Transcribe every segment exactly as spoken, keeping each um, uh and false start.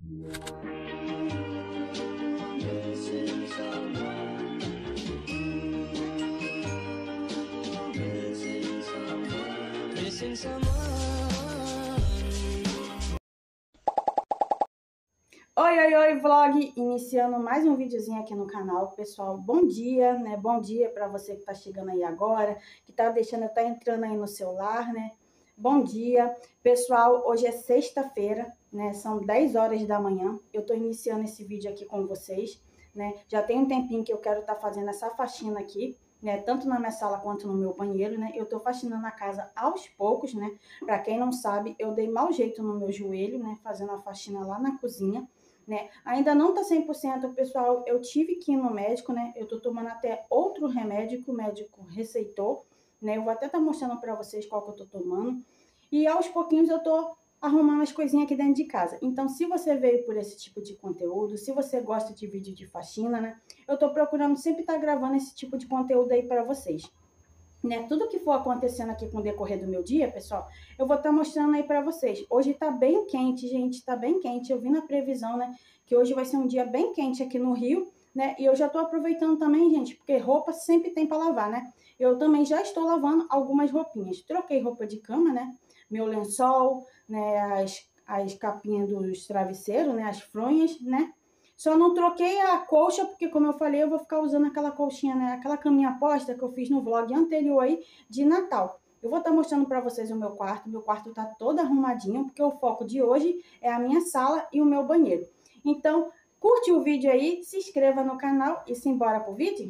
Oi, oi, oi, vlog, iniciando mais um videozinho aqui no canal, pessoal, bom dia, né, bom dia para você que tá chegando aí agora, que tá deixando, tá entrando aí no celular, né, bom dia, pessoal, hoje é sexta-feira, né, são dez horas da manhã, eu tô iniciando esse vídeo aqui com vocês, né, já tem um tempinho que eu quero estar tá fazendo essa faxina aqui, né, tanto na minha sala quanto no meu banheiro, né, eu tô faxinando a casa aos poucos, né, pra quem não sabe, eu dei mau jeito no meu joelho, né, fazendo a faxina lá na cozinha, né? Ainda não tá cem por cento, pessoal, eu tive que ir no médico, né? Eu tô tomando até outro remédio que o médico receitou, né? Eu vou até estar tá mostrando para vocês qual que eu tô tomando. E aos pouquinhos eu tô arrumando as coisinhas aqui dentro de casa. Então, se você veio por esse tipo de conteúdo, se você gosta de vídeo de faxina, né? Eu tô procurando sempre estar tá gravando esse tipo de conteúdo aí para vocês. Né, tudo que for acontecendo aqui com o decorrer do meu dia, pessoal, eu vou estar tá mostrando aí para vocês. Hoje tá bem quente, gente, tá bem quente. Eu vi na previsão, né, que hoje vai ser um dia bem quente aqui no Rio, né, e eu já tô aproveitando também, gente, porque roupa sempre tem para lavar, né. Eu também já estou lavando algumas roupinhas. Troquei roupa de cama, né, meu lençol, né, as, as capinhas dos travesseiros, né, as fronhas, né. Só não troquei a colcha, porque como eu falei, eu vou ficar usando aquela colchinha, né? Aquela caminha posta que eu fiz no vlog anterior aí de Natal. Eu vou estar tá mostrando para vocês o meu quarto. Meu quarto tá todo arrumadinho, porque o foco de hoje é a minha sala e o meu banheiro. Então, curte o vídeo aí, se inscreva no canal e simbora pro vídeo?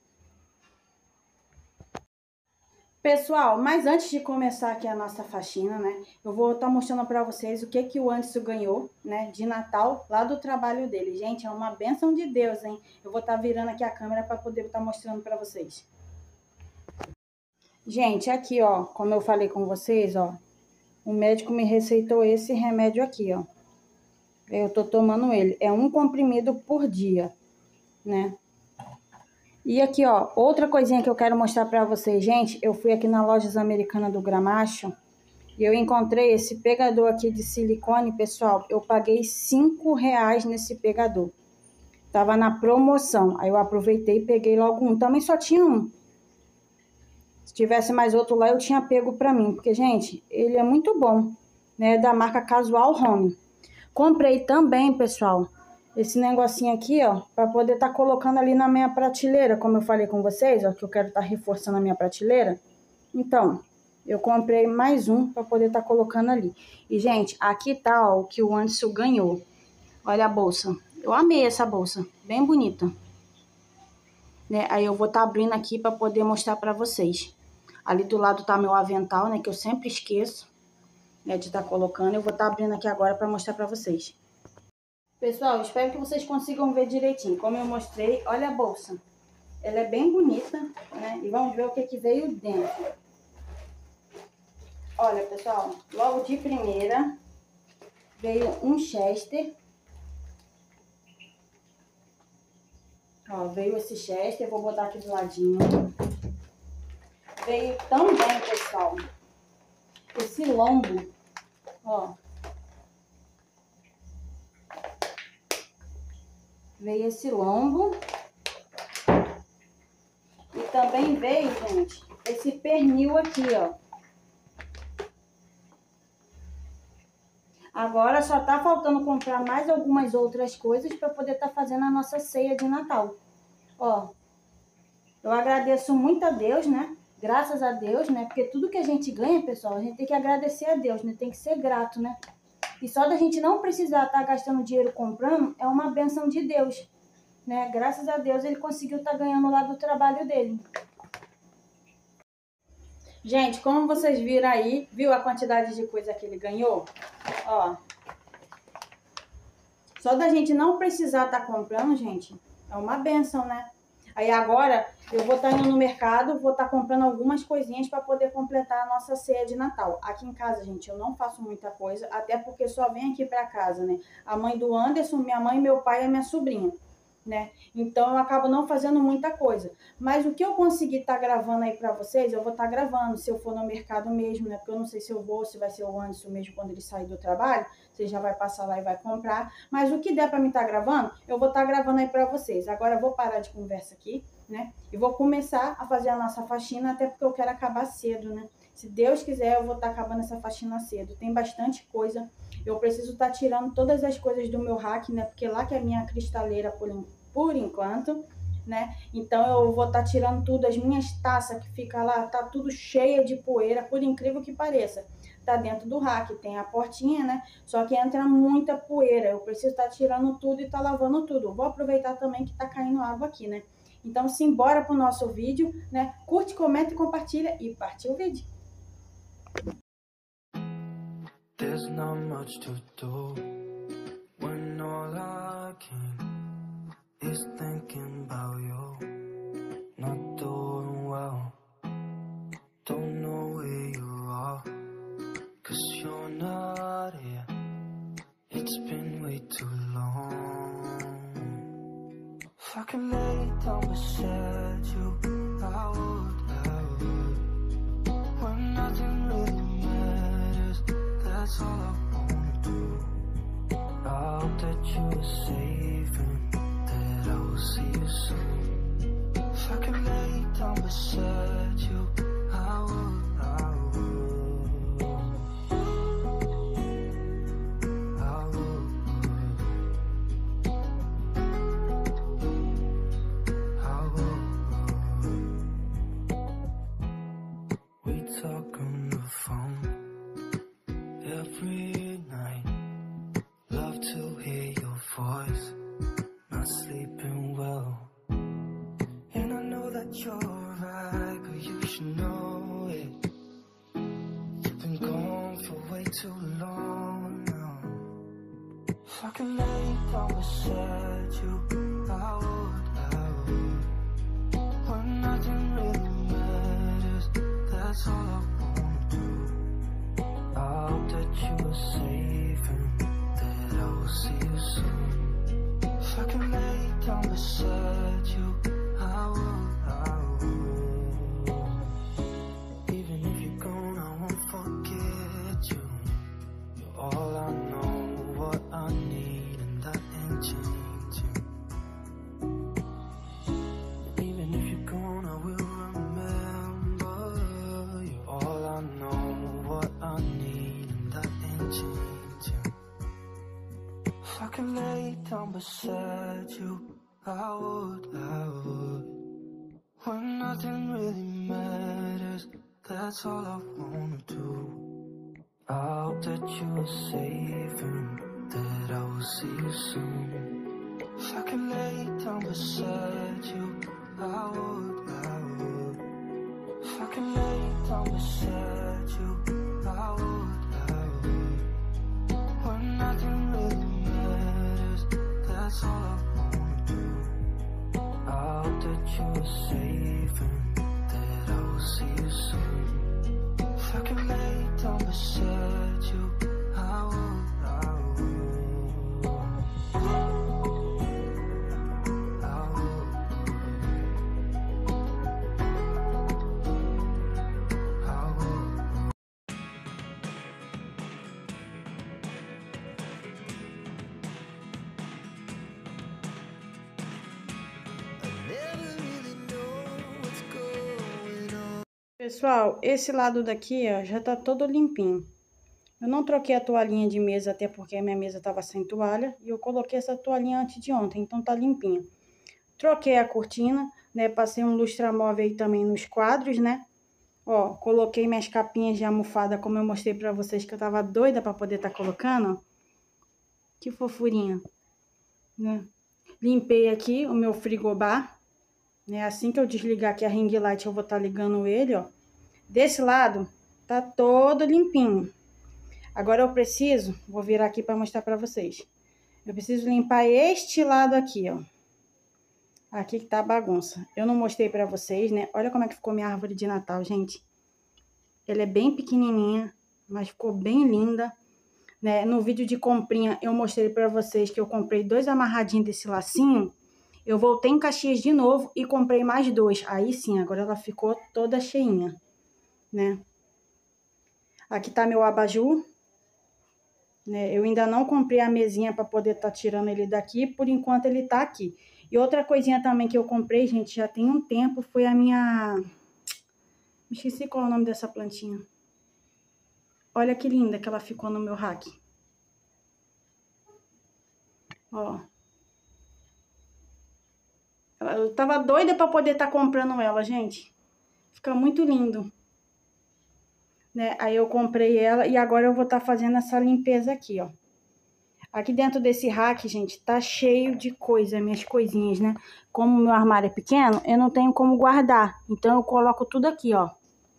Pessoal, mas antes de começar aqui a nossa faxina, né, eu vou estar tá mostrando para vocês o que que o Anderson ganhou, né, de Natal, lá do trabalho dele. Gente, é uma bênção de Deus, hein? Eu vou estar tá virando aqui a câmera para poder estar tá mostrando para vocês. Gente, aqui, ó, como eu falei com vocês, ó, o médico me receitou esse remédio aqui, ó. Eu tô tomando ele. É um comprimido por dia, né? E aqui, ó, outra coisinha que eu quero mostrar pra vocês, gente, eu fui aqui na Lojas Americanas do Gramacho e eu encontrei esse pegador aqui de silicone, pessoal, eu paguei cinco reais nesse pegador. Tava na promoção, aí eu aproveitei e peguei logo um, também só tinha um. Se tivesse mais outro lá, eu tinha pego pra mim, porque, gente, ele é muito bom, né, da marca Casual Home. Comprei também, pessoal, esse negocinho aqui, ó, para poder estar tá colocando ali na minha prateleira, como eu falei com vocês, ó, que eu quero estar tá reforçando a minha prateleira. Então, eu comprei mais um para poder estar tá colocando ali. E, gente, aqui tá, ó, o que o Anderson ganhou. Olha a bolsa. Eu amei essa bolsa, bem bonita. Né? Aí eu vou estar tá abrindo aqui para poder mostrar para vocês. Ali do lado tá meu avental, né, que eu sempre esqueço, né, de estar tá colocando. Eu vou estar tá abrindo aqui agora para mostrar para vocês. Pessoal, espero que vocês consigam ver direitinho. Como eu mostrei, olha a bolsa. Ela é bem bonita, né? E vamos ver o que que veio dentro. Olha, pessoal, logo de primeira veio um Chester. Ó, veio esse Chester, vou botar aqui do ladinho. Veio também, pessoal, esse lombo, ó. Veio esse lombo. E também veio, gente, esse pernil aqui, ó. Agora só tá faltando comprar mais algumas outras coisas para poder estar tá fazendo a nossa ceia de Natal. Ó, eu agradeço muito a Deus, né? Graças a Deus, né? Porque tudo que a gente ganha, pessoal, a gente tem que agradecer a Deus, né? Tem que ser grato, né? E só da gente não precisar estar tá gastando dinheiro comprando, é uma bênção de Deus, né? Graças a Deus ele conseguiu estar tá ganhando lá do trabalho dele. Gente, como vocês viram aí, viu a quantidade de coisa que ele ganhou? Ó. Só da gente não precisar estar tá comprando, gente, é uma benção, né? Aí agora eu vou estar tá indo no mercado, vou estar tá comprando algumas coisinhas para poder completar a nossa ceia de Natal. Aqui em casa, gente, eu não faço muita coisa, até porque só vem aqui para casa, né? A mãe do Anderson, minha mãe, meu pai e minha sobrinha. né? Então eu acabo não fazendo muita coisa. Mas o que eu conseguir estar tá gravando aí para vocês, eu vou estar tá gravando, se eu for no mercado mesmo, né? Porque eu não sei se eu vou, se vai ser o Anderson mesmo quando ele sair do trabalho, você já vai passar lá e vai comprar. Mas o que der para mim estar tá gravando, eu vou estar tá gravando aí para vocês. Agora eu vou parar de conversa aqui, né? E vou começar a fazer a nossa faxina, até porque eu quero acabar cedo, né? Se Deus quiser, eu vou estar tá acabando essa faxina cedo. Tem bastante coisa. Eu preciso estar tá tirando todas as coisas do meu rack, né? Porque lá que é a minha cristaleira por, por enquanto, né? Então eu vou estar tá tirando tudo, as minhas taças que fica lá, tá tudo cheia de poeira, por incrível que pareça. Tá dentro do rack, tem a portinha, né? Só que entra muita poeira. Eu preciso estar tá tirando tudo e tá lavando tudo. Vou aproveitar também que tá caindo água aqui, né? Então, simbora pro nosso vídeo, né? Curte, comenta e compartilha e partiu o vídeo. There's not much to do when all I can is thinking about you. Not doing well, don't know where you are, 'cause you're not here. It's been way too long. If I could lay down beside you, I would, I would. When nothing really matters, that's all I wanna do. I hope that you are safe and that I will see you soon. If I could lay down beside you, I would, I would, I would, I would. We talk on the phone every night, love to hear your voice, not sleeping well. And I know that you're right, but you should know it. You've been gone for way too long now. If I could lay down beside you, I would, I would. When nothing really matters, that's all I wanna do. I hope that you are safe and that I will see you soon. If I can lay down beside you, I would, I would. Even if you're gone, I won't forget you. You're all I know, what I need, and that ain't changing. Even if you're gone, I will remember. You're all I know, what I need, and that ain't changing. If I could lay down beside you, I would, I would. When nothing really matters, that's all I wanna do. I hope that you are safe and that I will see you soon. If I could lay down beside you, I would, I would. If I could lay down beside you, I would, I would. When nothing really matters, that's all I wanna do. I hope that you are safe and that I will see you soon. If I could lay down beside you, I would, I would, I would, I would. Pessoal, esse lado daqui, ó, já tá todo limpinho. Eu não troquei a toalhinha de mesa, até porque a minha mesa tava sem toalha. E eu coloquei essa toalhinha antes de ontem, então tá limpinha. Troquei a cortina, né? Passei um lustramóvel aí também nos quadros, né? Ó, coloquei minhas capinhas de almofada, como eu mostrei pra vocês, que eu tava doida pra poder tá colocando, ó. Que fofurinha, né? Limpei aqui o meu frigobar, né? Assim que eu desligar aqui a ring light, eu vou estar ligando ele, ó. Desse lado, tá todo limpinho. Agora eu preciso, vou virar aqui para mostrar para vocês. Eu preciso limpar este lado aqui, ó. Aqui que tá a bagunça. Eu não mostrei para vocês, né? Olha como é que ficou minha árvore de Natal, gente. Ela é bem pequenininha, mas ficou bem linda, né? No vídeo de comprinha, eu mostrei para vocês que eu comprei dois amarradinhos desse lacinho. eu voltei em Caxias de novo e comprei mais dois. Aí sim, agora ela ficou toda cheinha, né? Aqui tá meu abajur, né? Eu ainda não comprei a mesinha para poder estar tá tirando ele daqui, por enquanto ele tá aqui. E outra coisinha também que eu comprei, gente, já tem um tempo, foi a minha... Me esqueci qual é o nome dessa plantinha. Olha que linda que ela ficou no meu rack. Ó. Eu tava doida para poder estar tá comprando ela, gente. Fica muito lindo. Né? Aí eu comprei ela e agora eu vou estar tá fazendo essa limpeza aqui, ó. Aqui dentro desse rack, gente, tá cheio de coisa, minhas coisinhas, né? Como o meu armário é pequeno, eu não tenho como guardar. Então eu coloco tudo aqui, ó.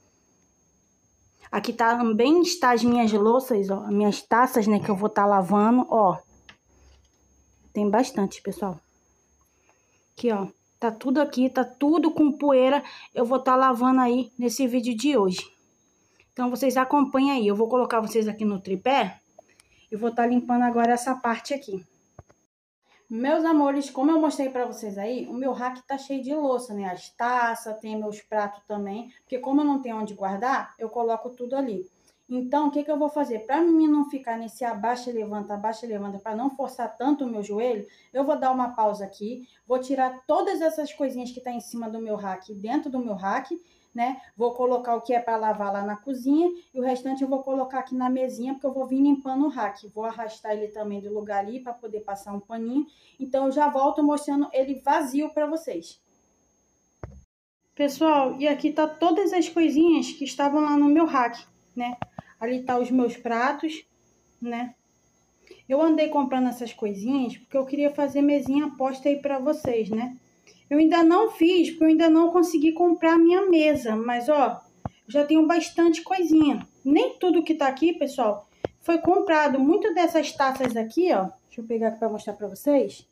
Aqui também está as minhas louças, ó, minhas taças, né, que eu vou estar tá lavando, ó. Tem bastante, pessoal. Aqui, ó, tá tudo aqui, tá tudo com poeira. Eu vou estar tá lavando aí nesse vídeo de hoje. Então, vocês acompanhem aí. Eu vou colocar vocês aqui no tripé e vou estar tá limpando agora essa parte aqui. Meus amores, como eu mostrei pra vocês aí, o meu rack tá cheio de louça, né? As taças, tem meus pratos também. Porque como eu não tenho onde guardar, eu coloco tudo ali. Então, o que que eu vou fazer? Para mim não ficar nesse abaixa e levanta, abaixa e levanta, para não forçar tanto o meu joelho, eu vou dar uma pausa aqui, vou tirar todas essas coisinhas que tá em cima do meu rack, dentro do meu rack, né? Vou colocar o que é para lavar lá na cozinha e o restante eu vou colocar aqui na mesinha, porque eu vou vir limpando o rack. Vou arrastar ele também do lugar ali para poder passar um paninho. Então, eu já volto mostrando ele vazio para vocês. Pessoal, e aqui tá todas as coisinhas que estavam lá no meu rack, né? Ali tá os meus pratos, né? Eu andei comprando essas coisinhas porque eu queria fazer mesinha posta aí pra vocês, né? Eu ainda não fiz, porque eu ainda não consegui comprar a minha mesa. Mas, ó, já tenho bastante coisinha. Nem tudo que tá aqui, pessoal, foi comprado. Muitas dessas taças aqui, ó, deixa eu pegar aqui pra mostrar pra vocês.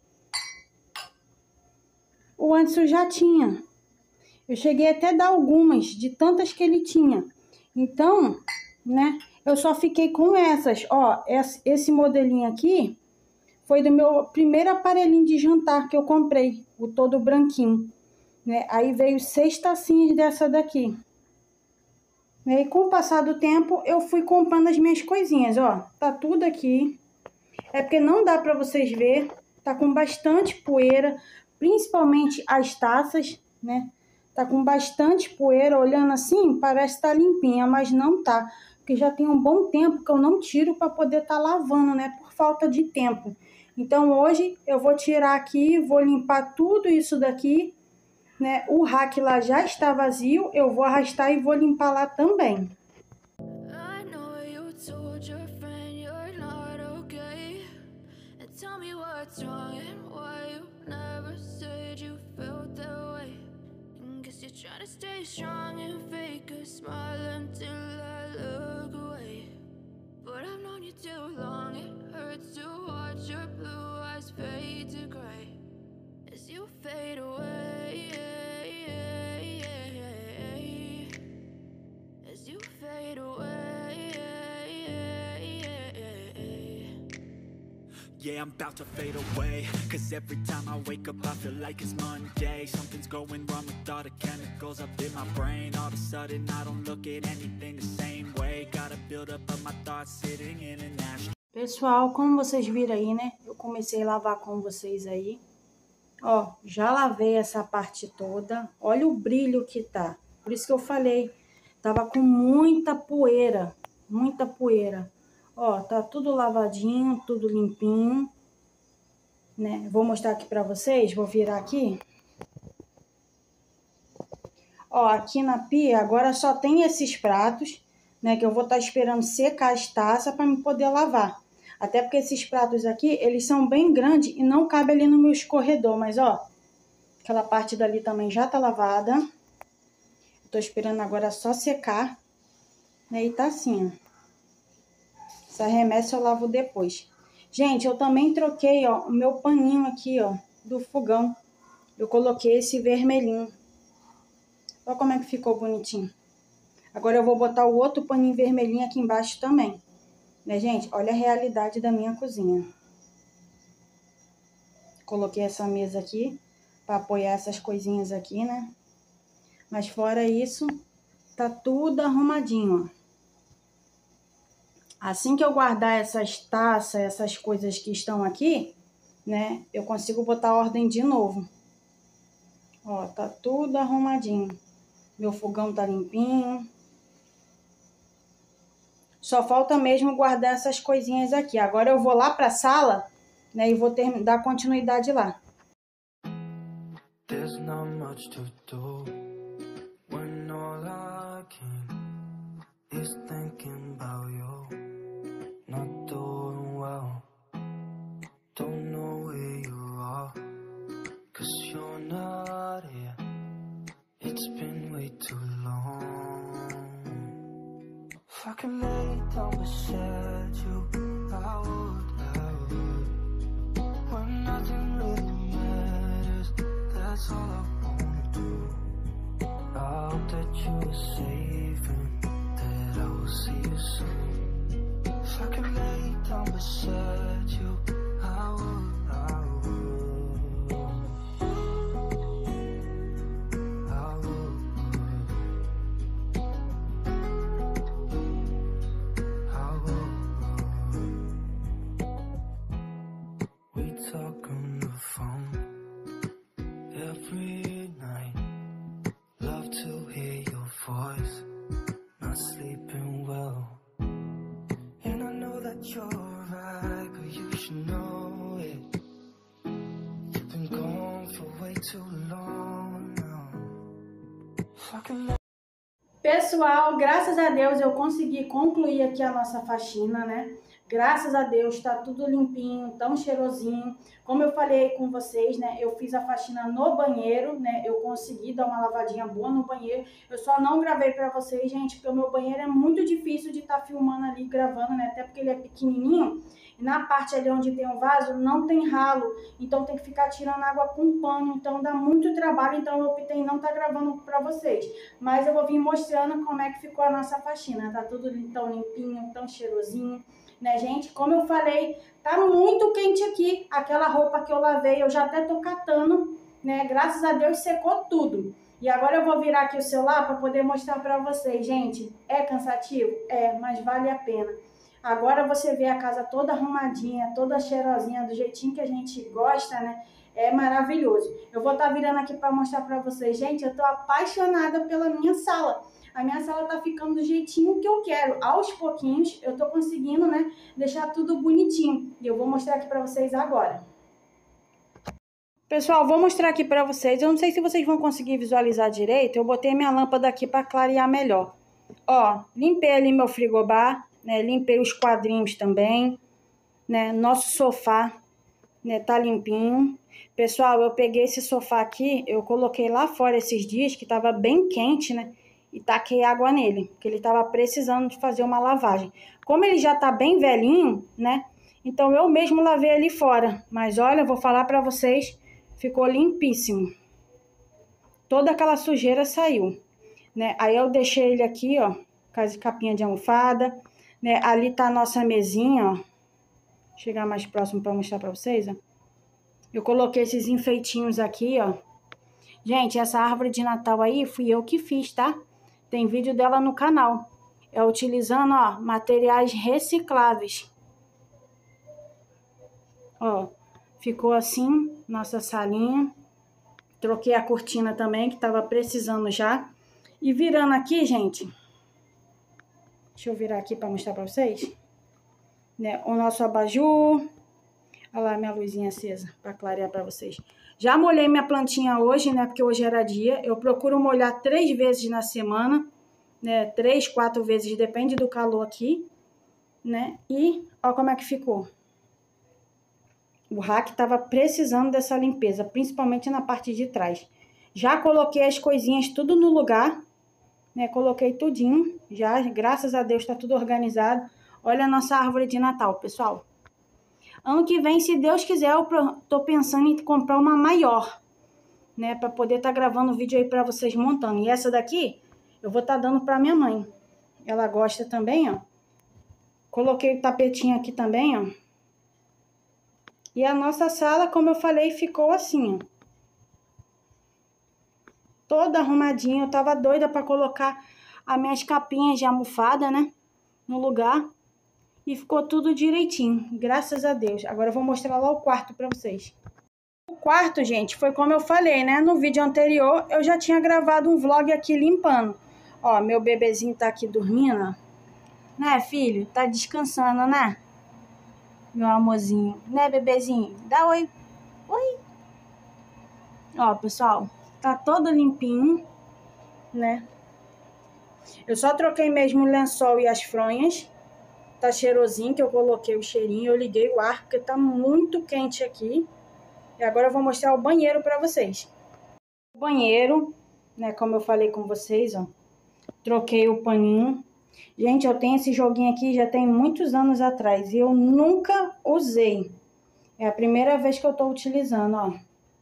O Anderson já tinha. Eu cheguei até a dar algumas, de tantas que ele tinha. Então, né, eu só fiquei com essas. Ó, esse modelinho aqui foi do meu primeiro aparelhinho de jantar que eu comprei, o todo branquinho, né? Aí veio seis tacinhas dessa daqui. E com o passar do tempo, eu fui comprando as minhas coisinhas, ó. Tá tudo aqui. É porque não dá pra vocês ver, tá com bastante poeira, principalmente as taças, né? Tá com bastante poeira, olhando assim, parece estar limpinha, mas não tá. Porque já tem um bom tempo que eu não tiro para poder estar lavando, né? Por falta de tempo. Então, hoje eu vou tirar aqui, vou limpar tudo isso daqui, né? O rack lá já está vazio, eu vou arrastar e vou limpar lá também. Try to stay strong and fake a smile until I look away. But I've known you too long, it hurts to watch your blue eyes fade to gray as you fade away, as you fade away. Yeah, I'm about to fade away, cause every time I wake up I feel like it's Monday. Something's going wrong with all the chemicals up in my brain. All of a sudden I don't look at anything the same way. Gotta build up of my thoughts sitting in an ashtray. Pessoal, como vocês viram aí, né? Eu comecei a lavar com vocês aí. Ó, já lavei essa parte toda. Olha o brilho que tá. Por isso que eu falei, tava com muita poeira, muita poeira. Ó, tá tudo lavadinho, tudo limpinho, né? Vou mostrar aqui pra vocês, vou virar aqui. Ó, aqui na pia agora só tem esses pratos, né? Que eu vou estar esperando secar as taças para me poder lavar. Até porque esses pratos aqui, eles são bem grandes e não cabem ali no meu escorredor. Mas, ó, aquela parte dali também já tá lavada. Tô esperando agora só secar, né? E tá assim, ó. Essa remessa eu lavo depois. Gente, eu também troquei, ó, o meu paninho aqui, ó, do fogão. Eu coloquei esse vermelhinho. Olha como é que ficou bonitinho. Agora eu vou botar o outro paninho vermelhinho aqui embaixo também. Né, gente? Olha a realidade da minha cozinha. Coloquei essa mesa aqui. para apoiar essas coisinhas aqui, né? Mas fora isso, tá tudo arrumadinho, ó. Assim que eu guardar essas taças, essas coisas que estão aqui, né, eu consigo botar ordem de novo. Ó, tá tudo arrumadinho. Meu fogão tá limpinho. Só falta mesmo guardar essas coisinhas aqui. Agora eu vou lá pra sala, né, e vou ter, dar continuidade lá. There's not much to do when all I can is thinking about you. Not doing well, don't know where you are, 'cause you're not here. It's been way too long. If I could lay down beside you, I would, I would. When nothing really matters, that's all I wanna do. I hope that you're safe and that I will see you soon. If I could lay down beside you, I would, I would, I would, I would. We talk on the phone every night. Love to hear your voice. Not sleeping well. And I know that you're right, but you should know it. You've been gone for way too long now. If I can let Pessoal, graças a Deus eu consegui concluir aqui a nossa faxina, né? Graças a Deus tá tudo limpinho, tão cheirosinho. Como eu falei com vocês, né? Eu fiz a faxina no banheiro, né? Eu consegui dar uma lavadinha boa no banheiro. Eu só não gravei pra vocês, gente, porque o meu banheiro é muito difícil de estar tá filmando ali, gravando, né? Até porque ele é pequenininho. E na parte ali onde tem o vaso, não tem ralo. Então tem que ficar tirando água com pano. Então dá muito trabalho. Então eu optei em não estar tá gravando pra vocês. Mas eu vou vir mostrando como é que ficou a nossa faxina. Tá tudo tão limpinho, tão cheirosinho. Né, gente? Como eu falei, tá muito quente aqui. Aquela roupa que eu lavei, eu já até tô catando, né? Graças a Deus secou tudo. E agora eu vou virar aqui o celular para poder mostrar para vocês. Gente, é cansativo? É, mas vale a pena. Agora você vê a casa toda arrumadinha, toda cheirosinha, do jeitinho que a gente gosta, né? É maravilhoso. Eu vou estar tá virando aqui para mostrar para vocês. Gente, eu tô apaixonada pela minha sala. A minha sala tá ficando do jeitinho que eu quero. Aos pouquinhos eu tô conseguindo, né, deixar tudo bonitinho. E eu vou mostrar aqui pra vocês agora. Pessoal, vou mostrar aqui pra vocês. Eu não sei se vocês vão conseguir visualizar direito. Eu botei minha lâmpada aqui pra clarear melhor. Ó, limpei ali meu frigobar, né, limpei os quadrinhos também, né, nosso sofá, né, tá limpinho. Pessoal, eu peguei esse sofá aqui, eu coloquei lá fora esses dias, que tava bem quente, né, e taquei água nele, porque ele tava precisando de fazer uma lavagem. Como ele já tá bem velhinho, né, então eu mesmo lavei ali fora. Mas olha, eu vou falar pra vocês, ficou limpíssimo. Toda aquela sujeira saiu, né. Aí eu deixei ele aqui, ó, com as capinhas de almofada, né. Ali tá a nossa mesinha, ó. Vou chegar mais próximo pra mostrar pra vocês, ó. Eu coloquei esses enfeitinhos aqui, ó. Gente, essa árvore de Natal aí fui eu que fiz, tá? Tem vídeo dela no canal. É utilizando, ó, materiais recicláveis. Ó, ficou assim, nossa salinha. Troquei a cortina também, que tava precisando já. E virando aqui, gente. Deixa eu virar aqui pra mostrar pra vocês. Né, o nosso abajur. Olha lá minha luzinha acesa, pra clarear pra vocês. Já molhei minha plantinha hoje, né? Porque hoje era dia. Eu procuro molhar três vezes na semana, né? Três, quatro vezes, depende do calor aqui, né? E ó como é que ficou. O rack tava precisando dessa limpeza, principalmente na parte de trás. Já coloquei as coisinhas tudo no lugar, né? Coloquei tudinho, já, graças a Deus tá tudo organizado. Olha a nossa árvore de Natal, pessoal. Ano que vem, se Deus quiser, eu tô pensando em comprar uma maior, né? Pra poder estar tá gravando o vídeo aí pra vocês montando. E essa daqui, eu vou estar tá dando pra minha mãe. Ela gosta também, ó. Coloquei o tapetinho aqui também, ó. E a nossa sala, como eu falei, ficou assim, ó. toda arrumadinha. Eu tava doida para colocar as minhas capinhas de almofada, né, no lugar. E ficou tudo direitinho, graças a Deus. Agora eu vou mostrar lá o quarto para vocês. O quarto, gente, foi como eu falei, né? No vídeo anterior, eu já tinha gravado um vlog aqui limpando. Ó, meu bebezinho tá aqui dormindo, né, filho? Tá descansando, né? Meu amorzinho. Né, bebezinho? Dá oi. Oi. Ó, pessoal, tá todo limpinho, né? Eu só troquei mesmo o lençol e as fronhas. Tá cheirosinho, que eu coloquei o cheirinho. Eu liguei o ar, porque tá muito quente aqui. E agora eu vou mostrar o banheiro pra vocês. O banheiro, né, como eu falei com vocês, ó. Troquei o paninho. Gente, eu tenho esse joguinho aqui já tem muitos anos atrás. E eu nunca usei. É a primeira vez que eu tô utilizando, ó.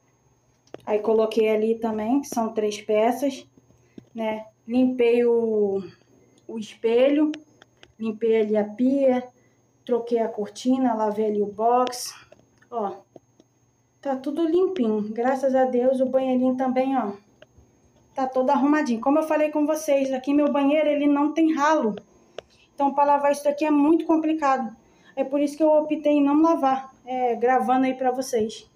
Aí coloquei ali também, que são três peças, né? Limpei o, o espelho. Limpei ali a pia, troquei a cortina, lavei ali o box, ó, tá tudo limpinho, graças a Deus. O banheirinho também, ó, tá todo arrumadinho. Como eu falei com vocês, aqui meu banheiro, ele não tem ralo, então para lavar isso daqui é muito complicado. É por isso que eu optei em não lavar, é, gravando aí pra vocês.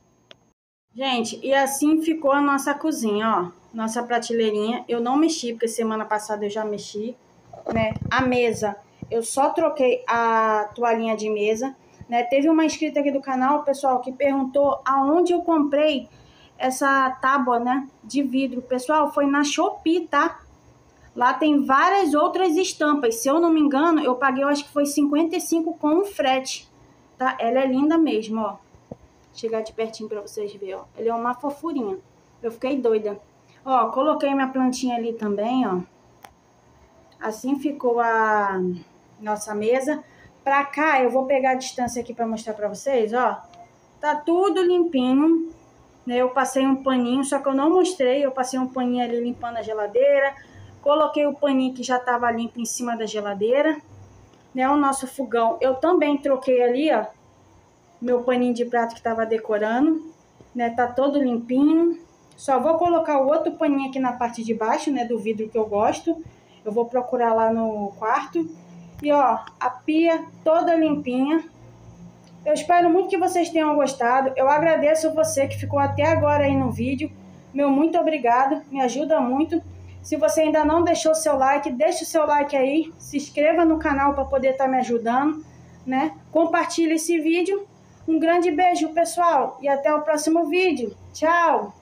Gente, e assim ficou a nossa cozinha, ó, nossa prateleirinha. Eu não mexi, porque semana passada eu já mexi. Né? A mesa, eu só troquei a toalhinha de mesa, né? Teve uma inscrita aqui do canal, pessoal, que perguntou aonde eu comprei essa tábua, né, de vidro. Pessoal, foi na Shopee, tá? Lá tem várias outras estampas. Se eu não me engano, eu paguei, eu acho que foi cinquenta e cinco com o frete, tá? Ela é linda mesmo, ó. Vou chegar de pertinho pra vocês verem, ó. Ela é uma fofurinha. Eu fiquei doida. Ó, coloquei minha plantinha ali também, ó. Assim ficou a nossa mesa. Pra cá, eu vou pegar a distância aqui pra mostrar pra vocês, ó. Tá tudo limpinho, né? Eu passei um paninho, só que eu não mostrei. Eu passei um paninho ali limpando a geladeira. Coloquei o paninho que já tava limpo em cima da geladeira, né? O nosso fogão, eu também troquei ali, ó. Meu paninho de prato que tava decorando, né? Tá todo limpinho. Só vou colocar o outro paninho aqui na parte de baixo, né? Do vidro que eu gosto. Eu vou procurar lá no quarto. E, ó, a pia toda limpinha. Eu espero muito que vocês tenham gostado. Eu agradeço você que ficou até agora aí no vídeo. Meu muito obrigado. Me ajuda muito. Se você ainda não deixou seu like, deixa o seu like aí. Se inscreva no canal para poder estar me ajudando, né? Compartilhe esse vídeo. Um grande beijo, pessoal. E até o próximo vídeo. Tchau!